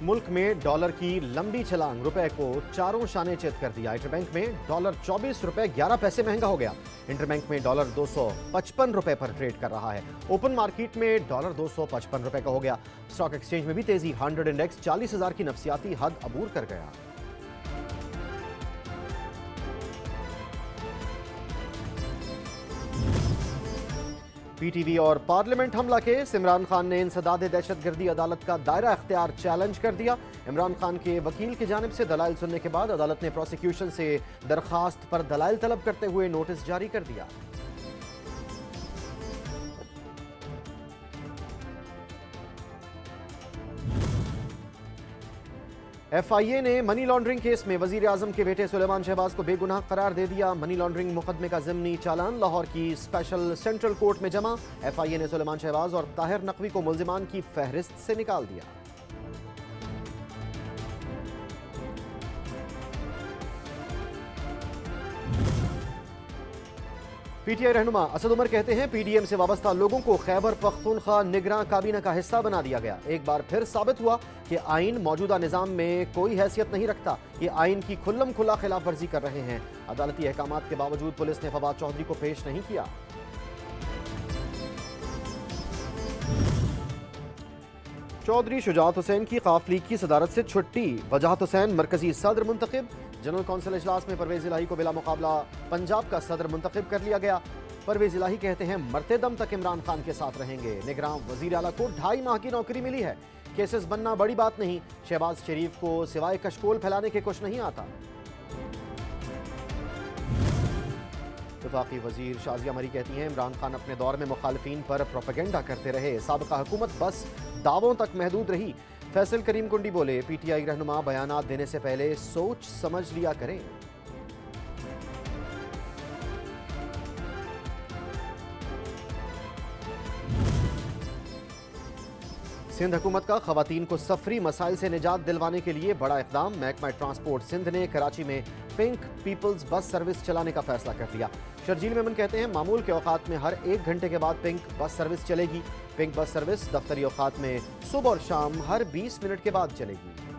मुल्क में डॉलर की लंबी छलांग रुपए को चारों शाने चित कर दिया। इंटरबैंक में डॉलर 24 रुपए 11 पैसे महंगा हो गया। इंटरबैंक में डॉलर 255 रुपए पर ट्रेड कर रहा है। ओपन मार्केट में डॉलर 255 रुपए का हो गया। स्टॉक एक्सचेंज में भी तेजी। 100 इंडेक्स 40,000 की नफसियाती हद अबूर कर गया। पीटीवी और पार्लियामेंट हमला केस। इमरान खान ने इंसदाद दहशतगर्दी अदालत का दायरा इख्तियार चैलेंज कर दिया। इमरान खान के वकील की जानिब से दलाइल सुनने के बाद अदालत ने प्रोसिक्यूशन से दरखास्त पर दलाइल तलब करते हुए नोटिस जारी कर दिया। एफआईए ने मनी लॉन्ड्रिंग केस में वजीर आजम के बेटे सुलेमान शहबाज को बेगुनाह करार दे दिया। मनी लॉन्ड्रिंग मुकदमे का ज़िमनी चालान लाहौर की स्पेशल सेंट्रल कोर्ट में जमा। एफआईए ने सुलेमान शहबाज और ताहिर नकवी को मुल्जिमान की फहरिस्त से निकाल दिया। पीटीआई रहनुमा असद उमर कहते हैं पीडीएम से वाबस्ता लोगों को खैबर पख्तूनख्वा निगरान काबीना का हिस्सा बना दिया गया। एक बार फिर साबित हुआ कि आइन मौजूदा निजाम में कोई हैसियत नहीं रखता। ये आइन की खुल्लम खुला खिलाफ वर्जी कर रहे हैं। अदालती अहकामात के बावजूद पुलिस ने फवाद चौधरी को पेश नहीं किया। चौधरी शुजात हुसैन की काफ लीग की सदारत से छुट्टी। वजाहत हुसैन मरकजी सदर मुंतखब। जनरल कौंसिल इजलास में परवेज इलाही को बिला मुकाबला पंजाब का सदर मुंतखब कर लिया गया। परवेज इलाही कहते हैं मरते दम तक इमरान खान के साथ रहेंगे। निगरान वजीर आला को 2.5 माह की नौकरी मिली है। केसेस बनना बड़ी बात नहीं। शहबाज शरीफ को सिवाय कशकोल फैलाने के कुछ नहीं आता। वफाकी वजीर शाजिया मरी कहती हैं इमरान खान अपने दौर में मुखालिफिन पर प्रोपेगेंडा करते रहे। साबिका हुकूमत बस दावों तक महदूद रही। फैसल करीम कुंडी बोले पीटीआई रहनुमा बयानात देने से पहले सोच समझ लिया करें। सिंध हुकूमत का खवातीन को सफरी मसाइल से निजात दिलवाने के लिए बड़ा इकदाम। महकमा ट्रांसपोर्ट सिंध ने कराची में पिंक पीपल्स बस सर्विस चलाने का फैसला कर लिया। शर्जील मेमन कहते हैं मामूल के औकात में हर 1 घंटे के बाद पिंक बस सर्विस चलेगी। पिंक बस सर्विस दफ्तरी औकात में सुबह और शाम हर 20 मिनट के बाद चलेगी।